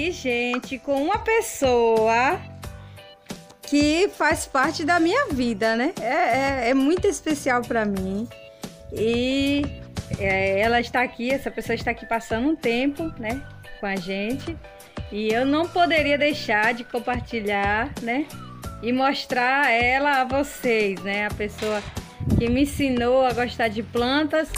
aqui, gente, com uma pessoa que faz parte da minha vida, né? É muito especial para mim. E ela está aqui, essa pessoa está aqui passando um tempo, né, com a gente. E eu não poderia deixar de compartilhar, né, e mostrar ela a vocês, né? A pessoa que me ensinou a gostar de plantas.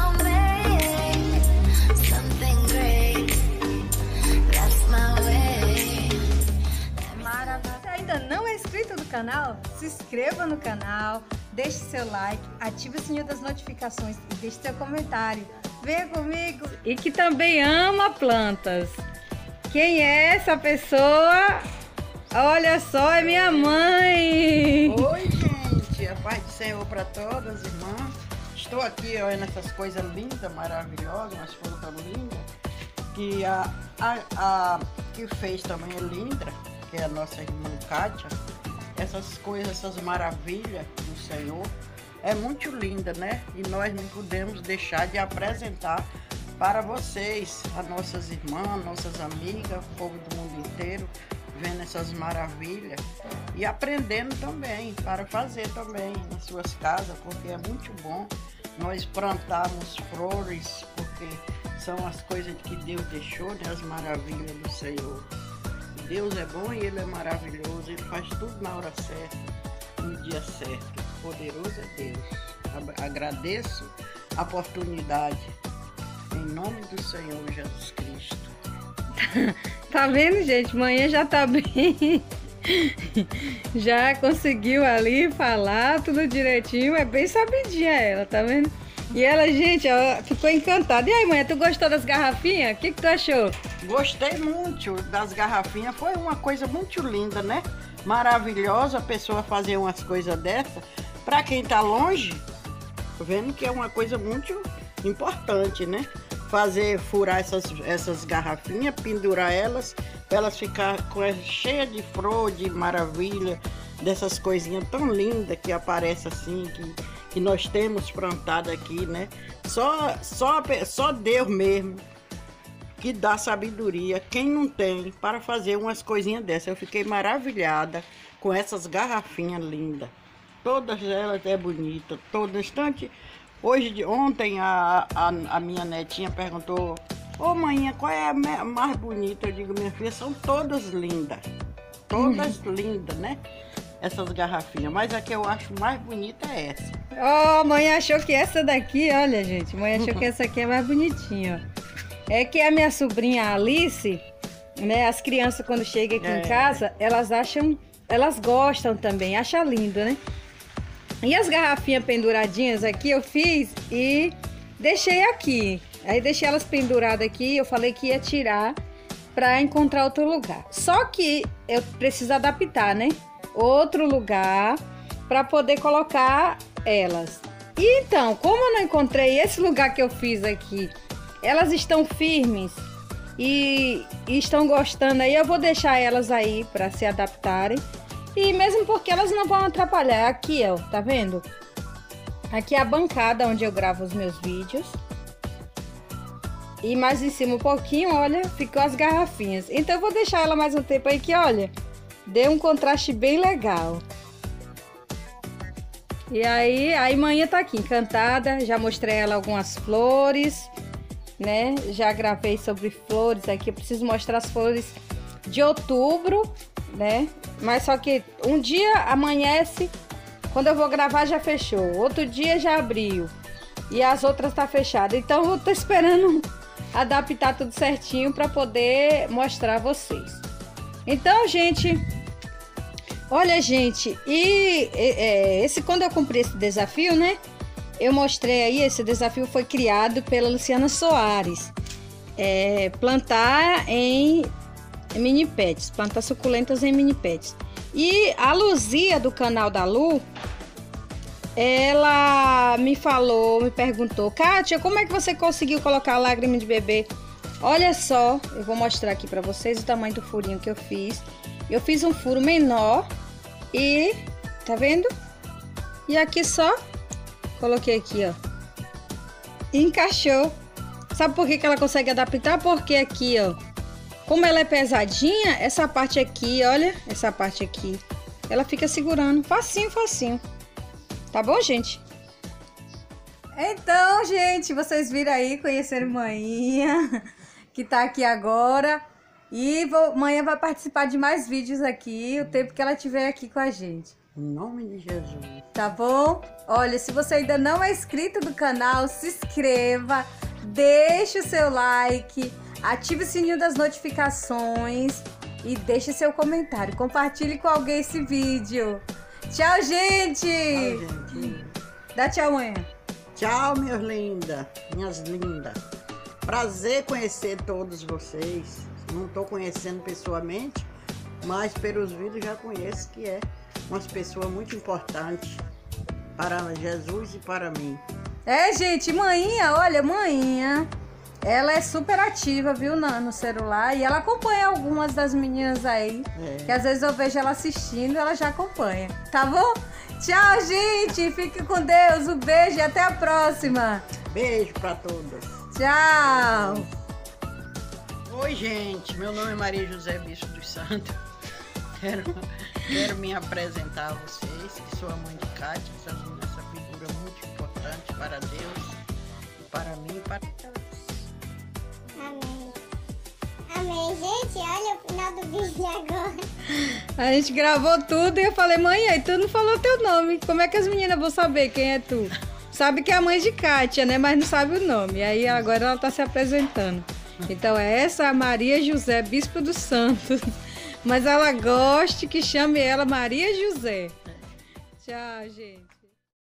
Ainda não é inscrito no canal? Se inscreva no canal, deixe seu like, ative o sininho das notificações e deixe seu comentário. Venha comigo! E que também ama plantas. Quem é essa pessoa? Olha só, é minha mãe! Oi, gente! A paz do Senhor para todas, irmãs. Estou aqui olhando essas coisas lindas, maravilhosas, umas plantas lindas. Que a que fez também é linda, que é a nossa irmã Kátia. Essas coisas, essas maravilhas do Senhor, é muito linda, né? E nós não podemos deixar de apresentar para vocês, as nossas irmãs, nossas amigas, o povo do mundo inteiro, vendo essas maravilhas e aprendendo também, para fazer também nas suas casas, porque é muito bom nós plantarmos flores, porque são as coisas que Deus deixou, né? As maravilhas do Senhor. Deus é bom e Ele é maravilhoso, Ele faz tudo na hora certa, no dia certo. Poderoso é Deus. Agradeço a oportunidade, em nome do Senhor Jesus Cristo. Tá vendo, gente? Manhã já tá bem. Já conseguiu ali falar tudo direitinho, é bem sabidinha ela, tá vendo? E ela, gente, ela ficou encantada. E aí, mãe, tu gostou das garrafinhas? O que tu achou? Gostei muito das garrafinhas, foi uma coisa muito linda, né? Maravilhosa a pessoa fazer umas coisas dessas. Para quem tá longe, tô vendo que é uma coisa muito importante, né? Furar essas garrafinhas, pendurar elas, para elas ficar cheias de flor, de maravilha, dessas coisinhas tão lindas que aparecem assim, que nós temos plantado aqui, né? Só Deus mesmo que dá sabedoria, quem não tem, para fazer umas coisinhas dessas. Eu fiquei maravilhada com essas garrafinhas lindas. Todas elas é bonita, todo instante. Ontem a minha netinha perguntou: ô mãe, qual é a mais bonita? Eu digo, minha filha, são todas lindas. Todas lindas, né? Essas garrafinhas. Mas a que eu acho mais bonita é essa. Ó, mãe achou que essa daqui, olha, gente, mãe achou que essa aqui é mais bonitinha, ó. É que a minha sobrinha Alice, né, as crianças quando chegam aqui em casa, elas gostam também, acham lindo, né? E as garrafinhas penduradinhas aqui eu fiz e deixei aqui. Aí deixei elas penduradas aqui, eu falei que ia tirar para encontrar outro lugar. Só que eu preciso adaptar, né? Outro lugar para poder colocar elas. E então, como eu não encontrei esse lugar que eu fiz aqui, elas estão firmes e estão gostando aí, eu vou deixar elas aí para se adaptarem. E mesmo porque elas não vão atrapalhar. Aqui, ó, tá vendo? Aqui é a bancada onde eu gravo os meus vídeos. E mais em cima um pouquinho, olha, ficou as garrafinhas. Então eu vou deixar ela mais um tempo aí que, olha, deu um contraste bem legal. E aí, a manhã tá aqui encantada, já mostrei ela algumas flores, né? Já gravei sobre flores aqui, eu preciso mostrar as flores de outubro, né? Mas só que um dia amanhece, quando eu vou gravar já fechou, outro dia já abriu e as outras tá fechada. Então eu tô esperando adaptar tudo certinho para poder mostrar a vocês. Então, gente, olha, gente, quando eu cumpri esse desafio, né? Eu mostrei aí, esse desafio foi criado pela Luciana Soares. Plantar em mini pets, plantas suculentas em mini pets. E a Luzia do canal da Lu, ela me perguntou: Kátia, como é que você conseguiu colocar a lágrima de bebê? Olha só, eu vou mostrar aqui para vocês o tamanho do furinho que eu fiz. Eu fiz um furo menor e, tá vendo? E aqui só, coloquei aqui, ó, e encaixou. Sabe por que ela consegue adaptar? Porque aqui, ó, Como ela é pesadinha, essa parte aqui, olha, essa parte aqui, ela fica segurando, facinho, facinho. Tá bom, gente? Então, gente, vocês viram aí, conheceram Maninha, que tá aqui agora. E Maninha vai participar de mais vídeos aqui, o tempo que ela estiver aqui com a gente. Em nome de Jesus. Tá bom? Olha, se você ainda não é inscrito no canal, se inscreva, deixe o seu like, ative o sininho das notificações e deixe seu comentário. Compartilhe com alguém esse vídeo. Tchau, gente! Tchau, gente. Dá tchau, Manhã. Tchau, minhas lindas, minhas lindas. Prazer conhecer todos vocês. Não estou conhecendo pessoalmente, mas pelos vídeos já conheço que é uma pessoa muito importante para Jesus e para mim. É, gente, Maninha, olha, Maninha, ela é super ativa, viu, no celular, e ela acompanha algumas das meninas aí, que às vezes eu vejo ela assistindo, ela já acompanha, tá bom? Tchau, gente, fique com Deus, um beijo e até a próxima. Beijo para todas. Tchau. Oi, gente, meu nome é Maria José Bispo dos Santos. Quero me apresentar a vocês, que sou a mãe de Kátia, essa figura muito importante para Deus, para mim e para todos. Amém. Amém, gente, olha o final do vídeo agora. A gente gravou tudo e eu falei, mãe, aí tu não falou teu nome, como é que as meninas vão saber quem é tu? Sabe que é a mãe de Kátia, né, mas não sabe o nome, aí agora ela tá se apresentando. Então essa é a Maria José Bispo dos Santos. Mas ela gosta que chame ela Maria José. Tchau, gente.